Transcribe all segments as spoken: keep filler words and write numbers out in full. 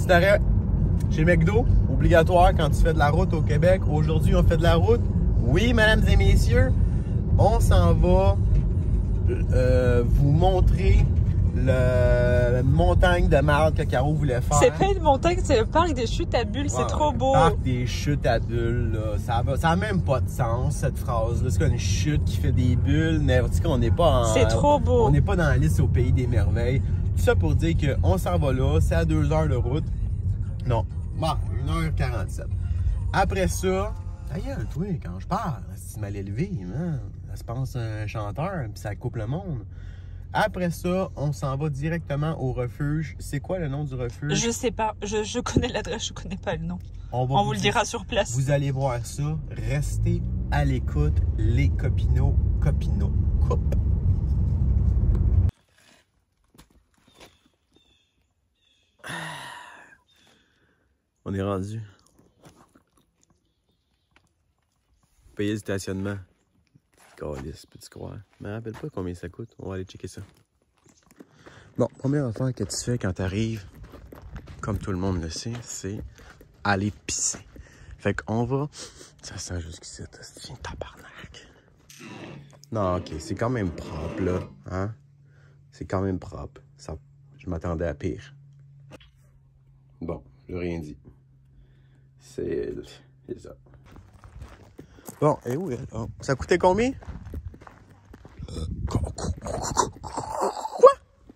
petit arrêt chez McDo, obligatoire quand tu fais de la route au Québec. Aujourd'hui, on fait de la route. Oui, mesdames et messieurs, on s'en va euh, vous montrer le, la montagne de marde que Caro voulait faire. C'est pas une montagne, c'est le parc des chutes à bulles, ouais, c'est trop beau. Le parc des chutes à bulles, là, ça n'a ça même pas de sens, cette phrase-là. C'est comme une chute qui fait des bulles, mais tu sais qu'on n'est pas en... C'est trop beau. On n'est pas dans la liste au pays des merveilles. Tout ça pour dire qu'on s'en va là, c'est à deux heures de route. Non, bon, une heure quarante-sept. Après ça, d'ailleurs, toi, quand je parle, c'est mal élevé, man. Ça se pense un chanteur, puis ça coupe le monde. Après ça, on s'en va directement au refuge. C'est quoi le nom du refuge? Je sais pas. Je, je connais l'adresse, je connais pas le nom. On, va on vous, vous le dira sur place. Vous allez voir ça. Restez à l'écoute, les copinots, copinots, coupe. On est rendu. Payer le stationnement. Calice, peux-tu croire? Je me rappelle pas combien ça coûte. On va aller checker ça. Bon, première affaire que tu fais quand tu arrives, comme tout le monde le sait, c'est aller pisser. Fait qu'on va... Ça sent jusqu'ici, c'est un tabarnak. Non, ok, c'est quand même propre, là. Hein? C'est quand même propre. Ça... Je m'attendais à pire. Bon, j'ai rien dit. C'est... C'est ça. Bon, et où elle? Oh. Ça coûtait combien? Quoi?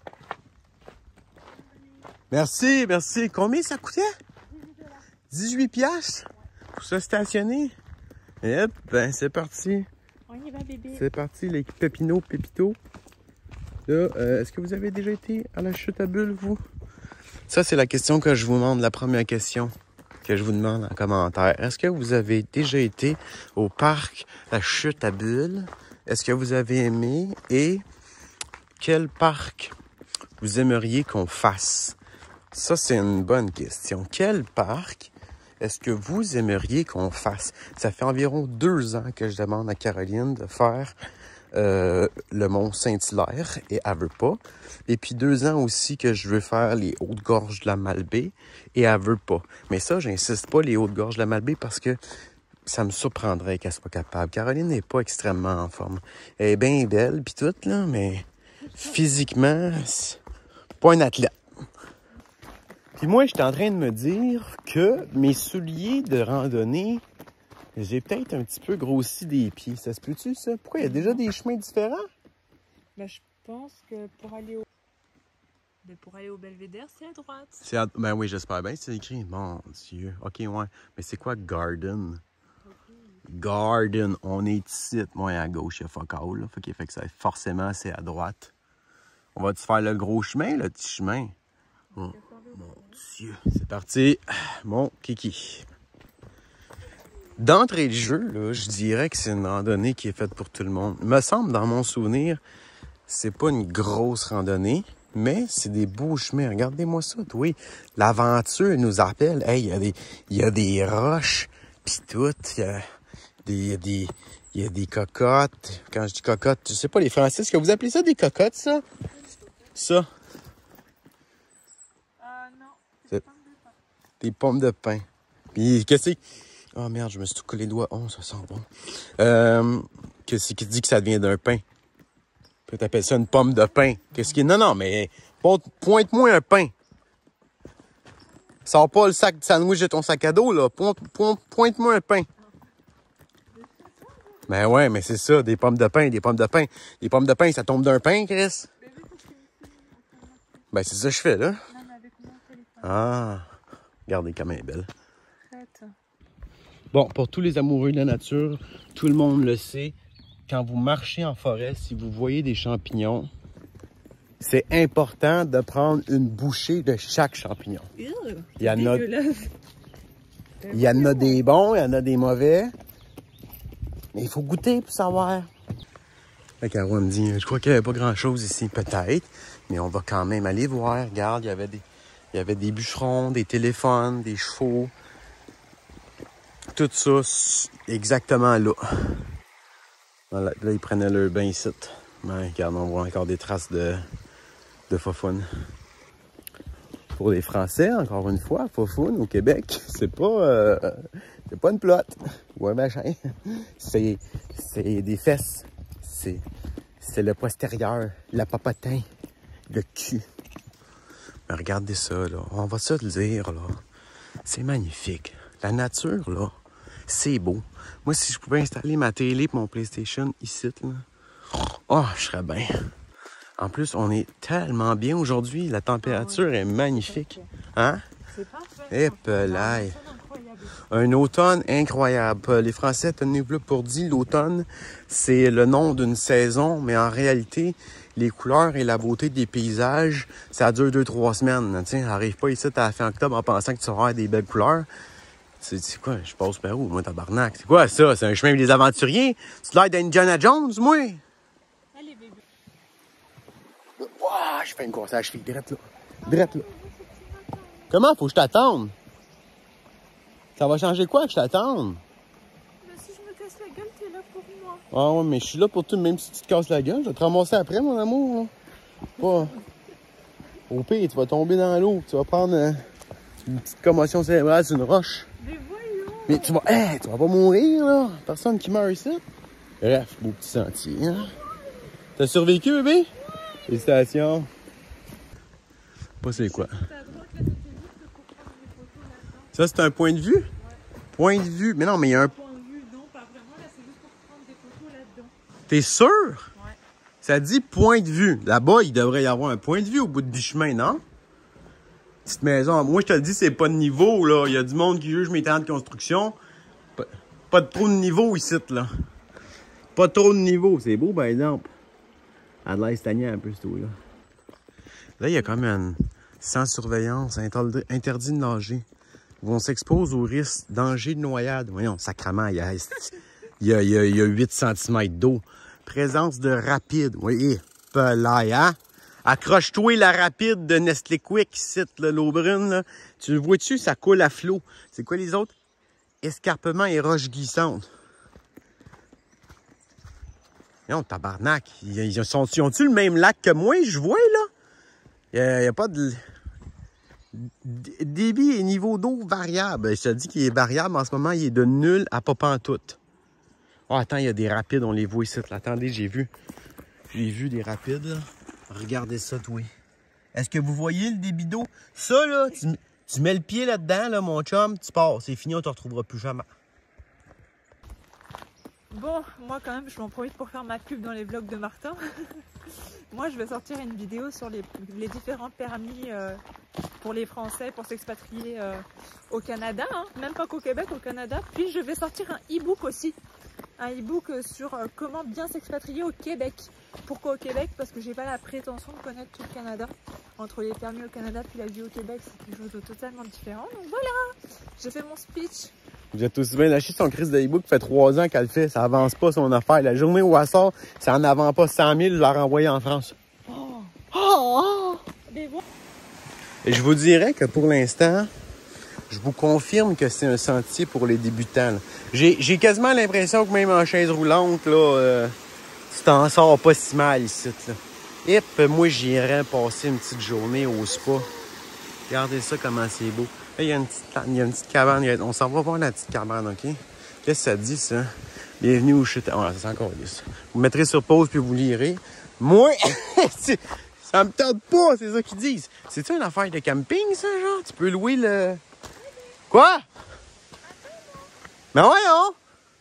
Merci, merci. Combien ça coûtait? dix-huit piastres pour se stationner. Et ben, c'est parti. On y va, bébé. C'est parti, les pépinots, pépitos. Là, euh, est-ce que vous avez déjà été à la chute à bulles, vous? Ça, c'est la question que je vous demande, la première question que je vous demande en commentaire. Est-ce que vous avez déjà été au parc La Chute à Bulles? Est-ce que vous avez aimé? Et quel parc vous aimeriez qu'on fasse? Ça, c'est une bonne question. Quel parc est-ce que vous aimeriez qu'on fasse? Ça fait environ deux ans que je demande à Caroline de faire euh, le mont Saint-Hilaire et elle veut pas. Et puis deux ans aussi que je veux faire les Hautes-Gorges de la Malbaie et elle veut pas. Mais ça, j'insiste pas, les Hautes-Gorges de la Malbaie, parce que ça me surprendrait qu'elle soit capable. Caroline n'est pas extrêmement en forme. Elle est bien belle puis tout, là, mais physiquement, c'est pas un athlète. Puis moi, j'étais en train de me dire que mes souliers de randonnée, j'ai peut-être un petit peu grossi des pieds. Ça se peut-tu, ça? Pourquoi? Il y a déjà des chemins différents? Ben, je pense que pour aller au... Ben, pour aller au Belvédère, c'est à droite. C'est à... Ben oui, j'espère bien. C'est écrit. Mon Dieu. OK, ouais. Mais c'est quoi Garden? Okay. Garden. On est ici. Moi, à gauche, il y a fuck all, là. Fait que, fait que ça, forcément, c'est à droite. On va-tu faire le gros chemin, le petit chemin? Oh, mon Dieu. C'est parti. Mon kiki. D'entrée de jeu, là, je dirais que c'est une randonnée qui est faite pour tout le monde. Il me semble, dans mon souvenir, c'est pas une grosse randonnée, mais c'est des beaux chemins. Regardez-moi ça, oui. L'aventure nous appelle. Hey, il y a des, il y a des roches, pis tout. Il y a des, il y a des, il y a des cocottes. Quand je dis cocottes, je sais pas, les Français, est-ce que vous appelez ça des cocottes, ça? Ça? Euh, non. C'est des pommes de pin. Des pommes de pin. Puis, qu'est-ce que c'est? Oh merde, je me suis tout collé les doigts. Oh, ça sent bon. Euh, qu'est-ce qui dit que ça vient d'un pain? Tu t'appelles ça une pomme de pain. Qu'est-ce qui... Non, non, mais pointe-moi un pain. Sors pas le sac de sandwich de ton sac à dos, là. Pointe, pointe, pointe-moi un pain. Ben ouais, mais c'est ça, des pommes de pain, des pommes de pain. Des pommes de pain, ça tombe d'un pain, Chris? Ben c'est ça que je fais, là. Ah, regardez comme elle est belle. Bon, pour tous les amoureux de la nature, tout le monde le sait, quand vous marchez en forêt, si vous voyez des champignons, c'est important de prendre une bouchée de chaque champignon. Il y en a, il y en a des bons, il y en a des mauvais, mais il faut goûter pour savoir. Là, Caro me dit, je crois qu'il n'y avait pas grand-chose ici, peut-être, mais on va quand même aller voir. Regarde, il y avait des, il y avait des bûcherons, des téléphones, des chevaux. Tout ça, exactement là. Là, là, ils prenaient leur bain ici. Ben, regarde, on voit encore des traces de, de faufoune. Pour les Français, encore une fois, Fofoun au Québec, c'est pas, euh, c'est pas une plotte ou un machin. C'est, c'est des fesses. C'est, c'est le postérieur, la papotin, le cul. Mais regardez ça, là. On va se le dire, là. C'est magnifique. La nature, là, c'est beau. Moi, si je pouvais installer ma télé et mon PlayStation ici, là, oh, je serais bien. En plus, on est tellement bien aujourd'hui. La température ah ouais, est magnifique. Hein? C'est parfait. Et pelaille. Un automne incroyable. Les Français, tenez-vous pour dit, l'automne, c'est le nom d'une saison, mais en réalité, les couleurs et la beauté des paysages, ça dure deux, trois semaines. Tiens, arrive pas ici à la fin octobre en pensant que tu vas avoir des belles couleurs. C'est quoi? Je passe par où, moi, tabarnak? C'est quoi ça? C'est un chemin des aventuriers? Tu l'air d'Indiana Jones, moi? Allez, bébé. Ouah, je fais une course à la cheville. Drette là. Drette là. Comment faut que je t'attende? Ça va changer quoi que je t'attende? Mais si je me casse la gueule, t'es là pour moi. Ah ouais, mais je suis là pour toi, même si tu te casses la gueule. Je vais te ramasser après, mon amour. Là. Pas... Au pire, tu vas tomber dans l'eau. Tu vas prendre euh, une petite commotion cérébrale sur une roche. Mais voyons! Mais tu vas... Hey, tu vas pas mourir, là. Personne qui meurt ici. Bref, beau petit sentier, hein. T'as survécu, bébé? Félicitations. Pas c'est quoi. Ça, c'est un point de vue? Ouais. Point de vue? Mais non, mais il y a un... Point de vue, non, pas vraiment. Là, c'est juste pour prendre des photos là-dedans. T'es sûr? Ouais. Ça dit point de vue. Là-bas, il devrait y avoir un point de vue au bout du chemin, non? Petite maison. Moi, je te le dis, c'est pas de niveau, là. Il y a du monde qui juge mes terrains de construction. Pas, pas de trop de niveau ici, là. Pas trop de niveau. C'est beau, par exemple. À de l'air stagnant un peu, ce tout-là. Là, il y a comme une... Sans surveillance, interdit de nager. On s'expose au risque danger de noyade. Voyons, sacrément, il y a, il y a, il y a, il y a huit centimètres d'eau. Présence de rapide. Oui, pelaille, hein? Accroche-toi la rapide de Nestlé Quick, ici, l'eau brune, là. Tu le vois-tu? Ça coule à flot. C'est quoi les autres? Escarpement et roches glissantes. Non, tabarnak. Ils, ils, sont, ils ont-tu le même lac que moi, je vois, là? Il n'y a, a pas de... Débit et niveau d'eau variable. Je te dis qu'il est variable. En ce moment, il est de nul à pas pantoute. Oh, attends, il y a des rapides. On les voit ici. Là. Attendez, j'ai vu. J'ai vu des rapides. Là. Regardez ça, toi. Est-ce que vous voyez le débit d'eau? Ça, là, tu, tu mets le pied là-dedans, là, mon chum, tu pars. C'est fini, on te retrouvera plus jamais. Bon, moi, quand même, je m'en profite pour faire ma pub dans les vlogs de Martin. Moi, je vais sortir une vidéo sur les, les différents permis euh, pour les Français pour s'expatrier euh, au Canada, hein. Même pas qu'au Québec, au Canada. Puis, je vais sortir un e-book aussi. Un e-book sur euh, comment bien s'expatrier au Québec. Pourquoi au Québec? Parce que j'ai pas la prétention de connaître tout le Canada. Entre les permis au Canada puis la vie au Québec, c'est quelque chose de totalement différent. Donc voilà, j'ai fait mon speech. Vous êtes aussi bien lâché son crise de e-book. Ça fait trois ans qu'elle le fait. Ça avance pas son affaire. La journée où elle sort, ça en avant pas cent mille, je la renvoie en France. Oh. Oh. Mais bon. Et je vous dirais que pour l'instant, je vous confirme que c'est un sentier pour les débutants. J'ai quasiment l'impression que même en chaise roulante, là, euh, tu t'en sors pas si mal ici. Là. Et puis, moi, j'irais passer une petite journée au spa. Regardez ça, comment c'est beau. Là, il y a une petite, il y a une petite cabane. On s'en va voir la petite cabane, OK? Qu'est-ce que ça dit, ça? Bienvenue au chute. Ah, c'est encore lisse. Vous mettrez sur pause puis vous lirez. Moi, ça me tente pas, c'est ça qu'ils disent. C'est-tu une affaire de camping, ça, genre? Tu peux louer le... Quoi? Ben voyons!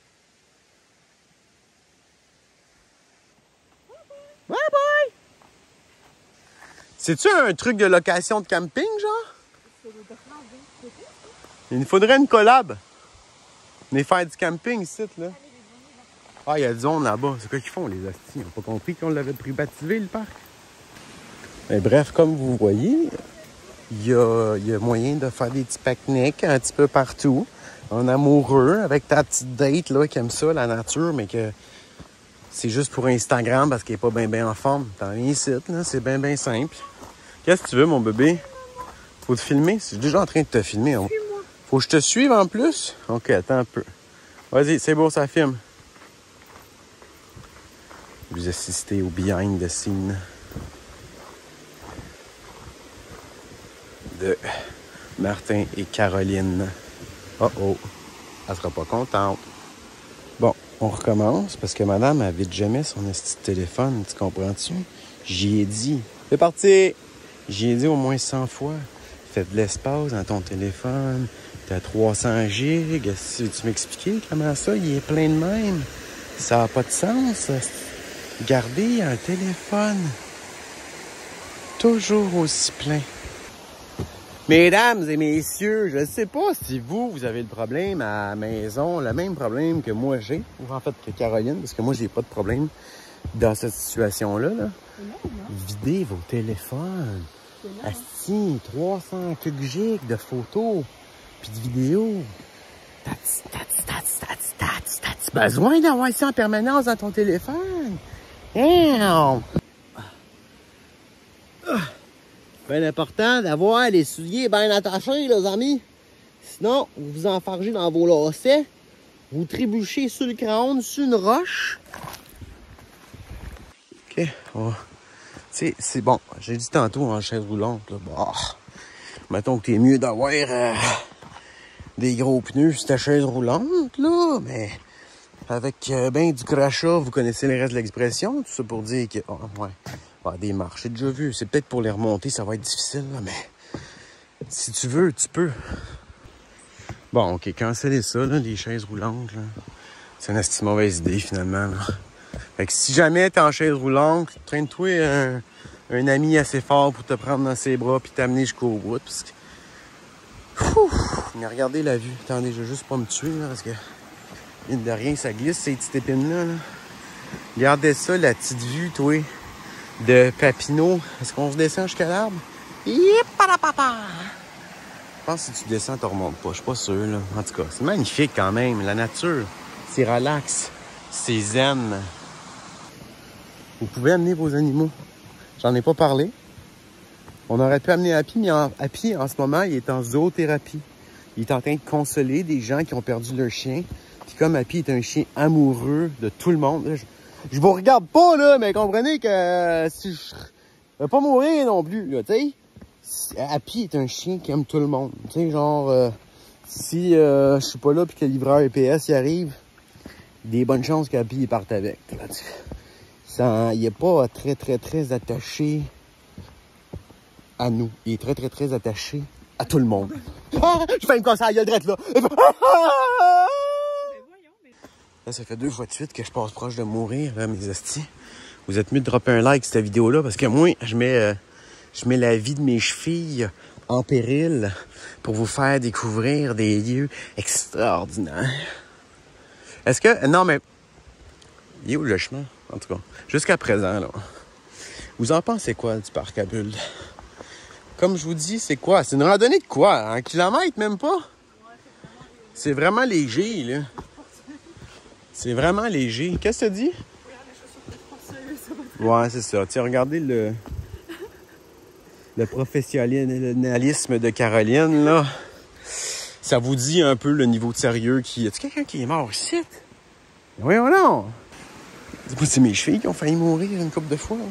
Bye bye! C'est-tu un truc de location de camping, genre? Il nous faudrait une collab. On est faire du camping ici, là. Ah, il y a du zone là-bas. C'est quoi qu'ils font, les hosties? Ils n'ont pas compris qu'on l'avait privativé, le parc. Mais bref, comme vous voyez, il y a, il y a moyen de faire des petits pique-niques un petit peu partout. En amoureux, avec ta petite date, là, qui aime ça, la nature, mais que c'est juste pour Instagram parce qu'il n'est pas bien bien en forme. T'en viens ici, là. C'est bien bien simple. Qu'est-ce que tu veux, mon bébé? Faut te filmer? Je suis déjà en train de te filmer. Hein. Faut que je te suive en plus? OK, attends un peu. Vas-y, c'est beau, ça filme. Vous assistez au behind the scene de Martin et Caroline. Oh oh, elle sera pas contente. Bon, on recommence parce que madame, elle vide jamais son petit téléphone, tu comprends-tu? J'y ai dit. C'est parti! J'y ai dit au moins cent fois. Fais de l'espace dans ton téléphone. T'as trois cents gigs. Si tu m'expliquais comment ça, il est plein de même. Ça n'a pas de sens. Garder un téléphone toujours aussi plein. Mesdames et messieurs, je ne sais pas si vous, vous avez le problème à la maison, le même problème que moi j'ai, ou en fait que Caroline, parce que moi, j'ai pas de problème dans cette situation-là. Là. Videz vos téléphones. Asti, trois cents gigs de photos, puis de vidéos. T'as-tu, t'as-tu, t'as-tu, t'as-tu, t'as-tu, t'as-tu besoin d'avoir ça en permanence dans ton téléphone? Damn! Bien important d'avoir les souliers bien attachés, les amis. Sinon, vous vous enfargez dans vos lacets, vous trébuchez sur le crâne, sur une roche. OK. Oh. C'est, c'est bon. J'ai dit tantôt en chaise roulante, là. Bah, mettons que t'es mieux d'avoir euh, des gros pneus sur ta chaise roulante, là, mais avec euh, ben du crachat, vous connaissez le reste de l'expression, tout ça pour dire que, oh, ouais. Ah, des marches, j'ai déjà vu. C'est peut-être pour les remonter, ça va être difficile, là, mais si tu veux, tu peux. Bon, OK, cancellez ça, là, les chaises roulantes. Là. C'est une assez mauvaise idée, finalement. Là. Fait que si jamais t'es en chaise roulante, traîne-toi un, un ami assez fort pour te prendre dans ses bras puis t'amener jusqu'au bout. Parce que... Ouh, mais regardez la vue. Attendez, je vais juste pas me tuer, là, parce que mine de rien, ça glisse, ces petites épines-là. Là. Regardez ça, la petite vue, toi. De Papineau. Est-ce qu'on se descend jusqu'à l'arbre? Je pense que si tu descends, tu remontes pas. Je suis pas sûr, là. En tout cas, c'est magnifique quand même. La nature, c'est relax. C'est zen. Vous pouvez amener vos animaux. J'en ai pas parlé. On aurait pu amener Happy, mais en, Happy, en ce moment, il est en zoothérapie. Il est en train de consoler des gens qui ont perdu leur chien. Puis comme Happy est un chien amoureux de tout le monde, là, je... Je vous regarde pas, là, mais comprenez que euh, si je vais pas mourir non plus, là, tu sais. Happy est un chien qui aime tout le monde. Tu sais, genre, euh, si euh, je suis pas là puis que le livreur E P S y arrive, des bonnes chances qu'Happy il parte avec. Là, ça, il est pas très, très, très attaché à nous. Il est très, très, très attaché à tout le monde. Ah, je fais une casse à la gueule drette, là. Là, ça fait deux fois de suite que je passe proche de mourir, là, mes hosties. Vous êtes mieux de dropper un like cette vidéo-là, parce que moi, je mets, euh, je mets la vie de mes chevilles en péril pour vous faire découvrir des lieux extraordinaires. Est-ce que... Non, mais... Il est où le chemin? En tout cas, jusqu'à présent, là. Vous en pensez quoi du parc à bulles? Comme je vous dis, c'est quoi? C'est une randonnée de quoi? Un kilomètre, même pas? C'est vraiment léger, là. C'est vraiment léger. Qu'est-ce que ça dit? Ouais, c'est ça. Tiens, regardez le, le professionnalisme de Caroline, là. Ça vous dit un peu le niveau de sérieux qui... Est-ce quelqu'un qui est mort ici? Voyons non! C'est mes chevilles qui ont failli mourir une couple de fois.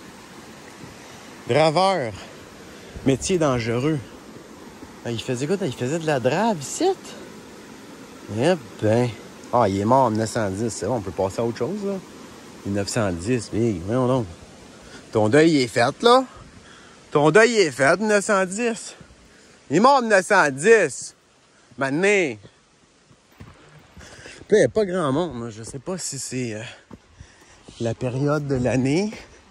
Draveur. Métier dangereux. Il faisait quoi? Il faisait de la drave ici? Eh ben... Ah, il est mort en mille neuf cent dix. C'est bon, on peut passer à autre chose, là. mille neuf cent dix, mais voyons donc. Ton deuil est fait, là. Ton deuil est fait, mille neuf cent dix. Il est mort en mille neuf cent dix. Maintenant. Puis, il n'y a pas grand monde. Je sais pas si c'est euh, la période de l'année.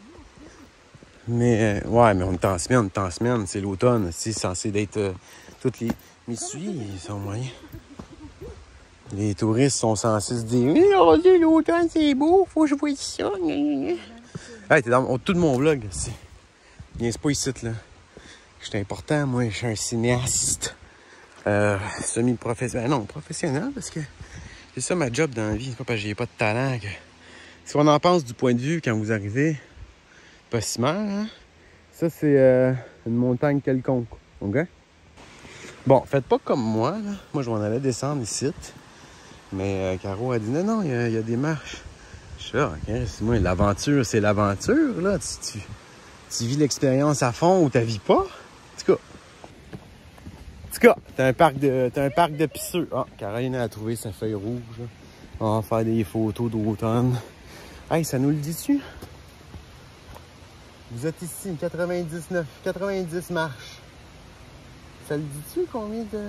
Mais, euh, ouais, mais on est en semaine, on est en semaine. C'est l'automne. C'est censé d'être euh, toutes les... Mais celui, ils sont moyens. Les touristes sont censés se dire « Oh, l'automne, c'est beau, faut que je voie ça. » Hey, t'es dans tout de mon vlog. Viens pas ici, là. Je suis important, moi, je suis un cinéaste. Euh, semi-professionnel. Non, professionnel, parce que c'est ça ma job dans la vie. C'est pas parce que j'ai pas de talent que... Si on en pense du point de vue quand vous arrivez, pas si mal, hein? Ça, c'est euh, une montagne quelconque, OK? Bon, faites pas comme moi, là. Moi, je m'en allais descendre ici. Mais euh, Caro a dit non, non, il y, y a des marches. Je suis là, okay, c'est moi, l'aventure, c'est l'aventure, là. Tu, tu, tu vis l'expérience à fond ou tu la vis pas. En tout cas, cas, t'as un parc de t'as un parc de pisseux. Ah, Caroline a trouvé sa feuille rouge. On va faire des photos d'automne. Hey, ça nous le dit-tu? Vous êtes ici, quatre-vingt-dix-neuf, quatre-vingt-dix marches. Ça le dit-tu combien de...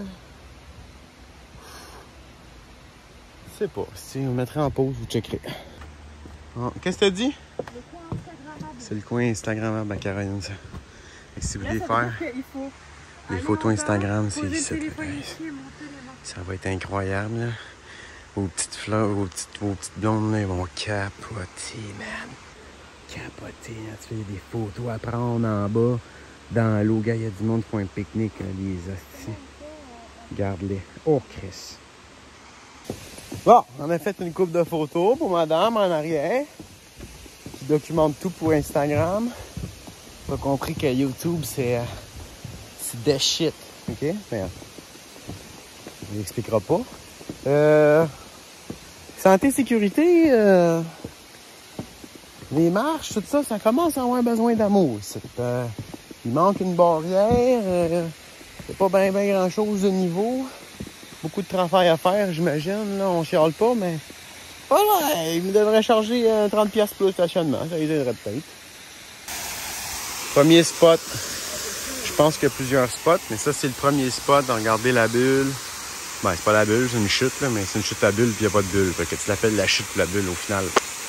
Je sais pas. Si on mettrait en pause, vous checkerez. Ah, qu'est-ce que t'as dit? Le coin Instagrammable. C'est le coin Instagrammable à Caroline, ça. Et si vous voulez Là, faire faut les photos Instagram, c'est poser ici. le téléphone ici et monter les mains. Ça va être incroyable, là. Vos petites fleurs, vos petites, vos petites blondes, là, ils vont capoter, man. Capoter, là. Tu fais des photos à prendre en bas, dans l'eau. Gars, il y a du monde qui font un pique-nique, là, des hosties. Regarde-les. Oh, Chris. Bon, on a fait une couple de photos pour madame en arrière, qui documente tout pour Instagram. Pas compris que YouTube, c'est... Euh, c'est des shit, ok? Mais, on l'expliquera pas. Euh, santé, sécurité, euh, les marches, tout ça, ça commence à avoir besoin d'amour. Euh, il manque une barrière, euh, il n'y a pas bien ben grand chose de niveau. Beaucoup de travail à faire, j'imagine. Là, on chiale pas, mais voilà, il me devrait charger euh, trente piastres plus le stationnement. Ça les aiderait peut-être. Premier spot. Je pense qu'il y a plusieurs spots, mais ça, c'est le premier spot. Regardez la bulle. Ben, c'est pas la bulle, c'est une chute, là, mais c'est une chute à bulle, puis il n'y a pas de bulle. Fait que tu l'appelles la chute ou la bulle au final.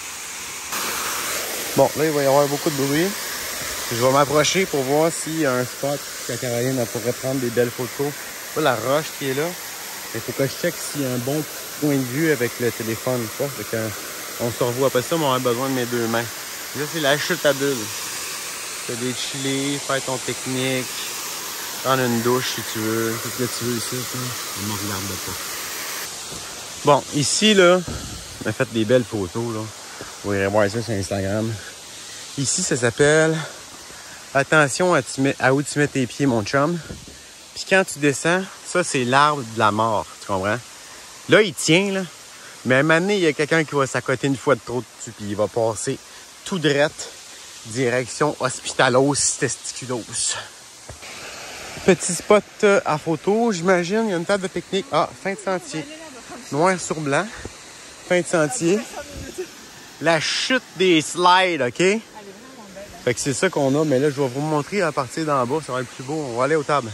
Bon, là, il va y avoir beaucoup de bruit. Je vais m'approcher pour voir s'il y a un spot que Caroline elle pourrait prendre des belles photos. Pas la roche qui est là. Il faut que je check s'il y a un bon point de vue avec le téléphone. Quoi. Fait que, on se revoit après ça, mais on a besoin de mes deux mains. Là, c'est la chute à bulle. Tu as des chillés, faire ton technique, prendre une douche si tu veux. Tout ce que tu veux ici. On ne regarde pas. Bon, ici, là, on a fait des belles photos. Là. Vous irez voir ça sur Instagram. Ici, ça s'appelle attention à, tu mets, à où tu mets tes pieds, mon chum. Puis quand tu descends, ça, c'est l'arbre de la mort. Tu comprends? Là, il tient, là. Mais à un moment donné, il y a quelqu'un qui va s'accoter une fois de trop dessus, puis il va passer tout drette, direction Hospitalos Testiculos. Petit spot à photo, j'imagine. Il y a une table de pique-nique. Ah, fin de sentier. Noir sur blanc. Fin de sentier. La chute des slides, OK? Fait que c'est ça qu'on a. Mais là, je vais vous montrer à partir d'en bas. Ça va être plus beau. On va aller aux tables.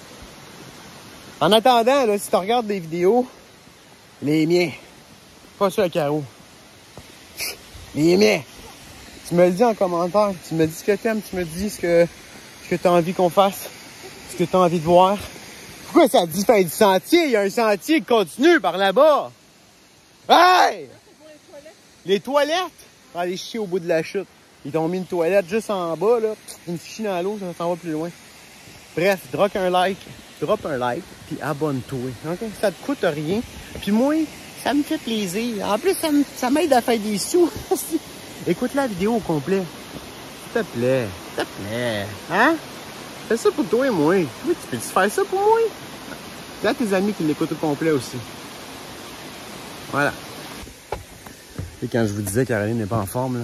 En attendant, là, si tu regardes des vidéos, les miens, pas ceux à carreaux, les miens, tu me le dis en commentaire, tu me dis ce que t'aimes, tu me dis ce que, ce que t'as envie qu'on fasse, ce que t'as envie de voir. Pourquoi ça dit fin du sentier? Il y a un sentier qui continue par là-bas. Hey! Les toilettes? On va aller chier au bout de la chute. Ils t'ont mis une toilette juste en bas, là. Une fichue dans l'eau, ça s'en va plus loin. Bref, drop un like. Drop un like, puis abonne-toi. Okay? Ça te coûte rien. Puis moi, ça me fait plaisir. En plus, ça, me, ça m'aide à faire des sous. Écoute la vidéo au complet. S'il te plaît. S'il te plaît. Hein? Fais ça pour toi et moi. Oui, tu peux-tu faire ça pour moi? Il y a tes amis qui l'écoutent au complet aussi. Voilà. Et quand je vous disais que Caroline n'est pas en forme, là.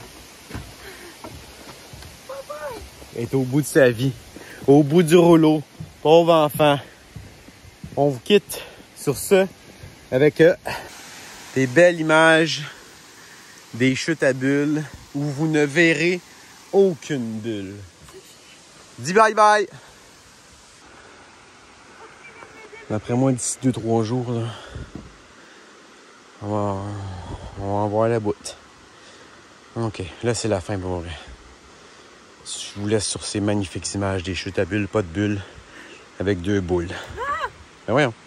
Elle est au bout de sa vie. Au bout du rouleau. Pauvre enfant. On vous quitte sur ce avec euh, des belles images des chutes à bulles où vous ne verrez aucune bulle. Dis bye bye! D'après moi, d'ici deux trois jours, là, on va, on va en voir la boute. Ok, là c'est la fin pour vrai. Je vous laisse sur ces magnifiques images des chutes à bulles, pas de bulles, avec deux boules. Ah! Ben voyons.